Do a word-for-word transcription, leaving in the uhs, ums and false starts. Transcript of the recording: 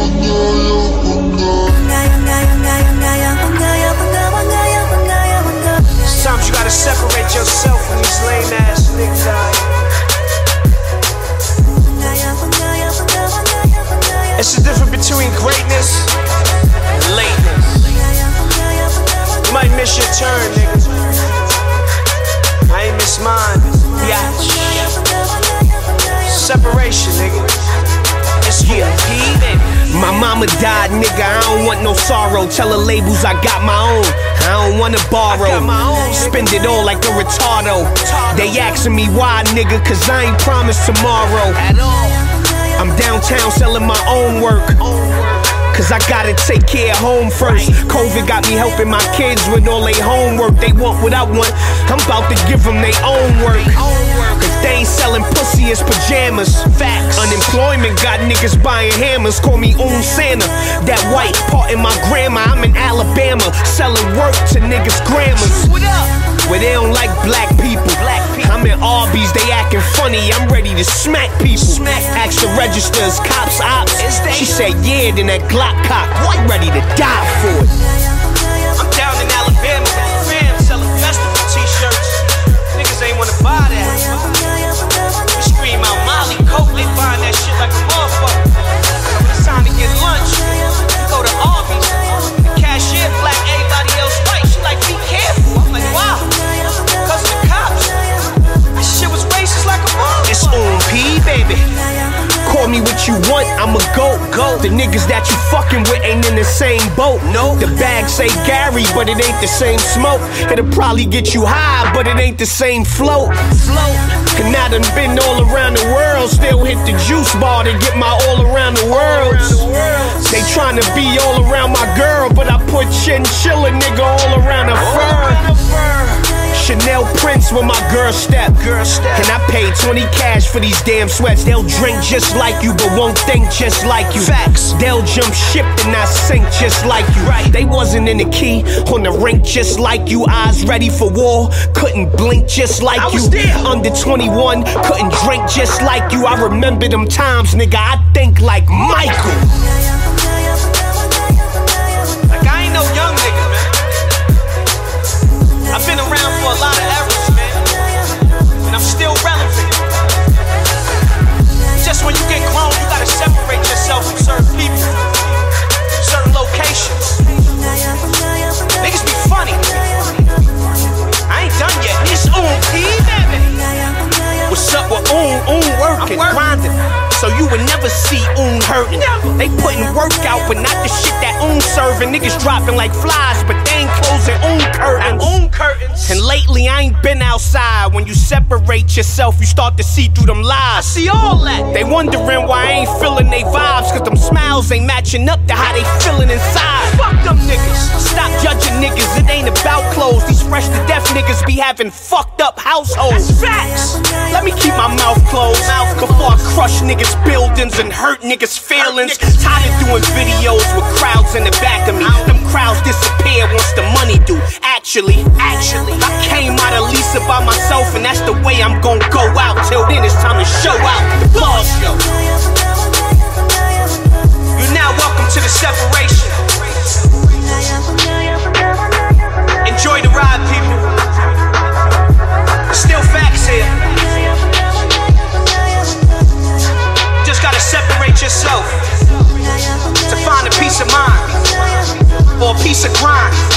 Sometimes you gotta separate yourself from these lame ass niggas out here. It's the difference between greatness and lateness. You might miss your turn, nigga. I ain't miss mine. Biatch. Separation, nigga. It's yeah, baby. My mama died, nigga, I don't want no sorrow. Tell the labels I got my own, I don't wanna borrow. Spend it all like a retardo. They asking me why, nigga, cause I ain't promised tomorrow at all. I'm downtown selling my own work, cause I gotta take care of home first. COVID got me helping my kids with all they homework. They want what I want, I'm about to give them their own work. Cause they ain't selling pussy as pajamas. Facts. Unemployment got niggas buying hammers. Call me Oom Santa. That white part in my grandma. I'm in Alabama selling work to niggas' grammars. Where they don't like black people. Black people. I'm in Arby's, they acting funny. I'm ready to smack people. Smack. Ask the registers, cops, ops. She said yeah, then that Glock cock. I'm ready to die for it. I'm down in Alabama with the fam selling festival t-shirts. Niggas ain't wanna buy that. We scream out Molly Coke, they buying that shit like a motherfucker. So when it's time to get lunch, we go to Arby's. The cashier black, everybody else white. She like, be careful. I'm like, wow. Cause of the cops. That shit was racist like a motherfucker. It's Oom P, baby. Call me what you want, I'ma go, go. The niggas that you fucking with ain't in the same boat. No, the bag say Gary, but it ain't the same smoke. It'll probably get you high, but it ain't the same float. Float. And I done been all around the world, still hit the juice bar to get my all around the world. They tryna be all around my girl, but I put chinchilla nigga all around her fur. Chanel Prince with my girl step. girl step. And I paid twenty cash for these damn sweats. They'll drink just like you, but won't think just like you. Facts. They'll jump ship and not sink just like you. Right. They wasn't in the key on the rink just like you. Eyes ready for war, couldn't blink just like I you. Was there. Under twenty-one, couldn't drink just like you. I remember them times, nigga. I think like Michael. Like I ain't no young nigga, man. I've been around for a lot of eras, man, and I'm still relevant. Just when you get grown, you gotta separate yourself from certain people, certain locations. Niggas be funny. I ain't done yet. It's Oom P, baby. What's up with Oom? Oom working, grinding. So you would never see Oom hurting. They putting work out, but not the shit that Oom serving. Niggas dropping like flies, but they ain't closing Oom curtains. Oom curtains. And lately I ain't been outside. When you separate yourself, you start to see through them lies. I see all that. They wondering why I ain't feeling they vibes, cause them smiles ain't matching up to how they feeling inside. Fuck them niggas. Stop judging niggas, it ain't about clothes. These fresh to death niggas be having fucked up households. That's facts. Let me keep my mouth closed before I crush niggas' buildings and hurt niggas' feelings. Tired of doing videos with crowds in the back of me. Them crowds disappear once the money do. Actually, actually, I came out of Lisa by myself, and that's the way I'm gon' go out. Till then it's time to show out. The Boss Show. You're now welcome to the separation. Enjoy the ride, people. Still facts here. Just gotta separate yourself to find a peace of mind or a piece of grind.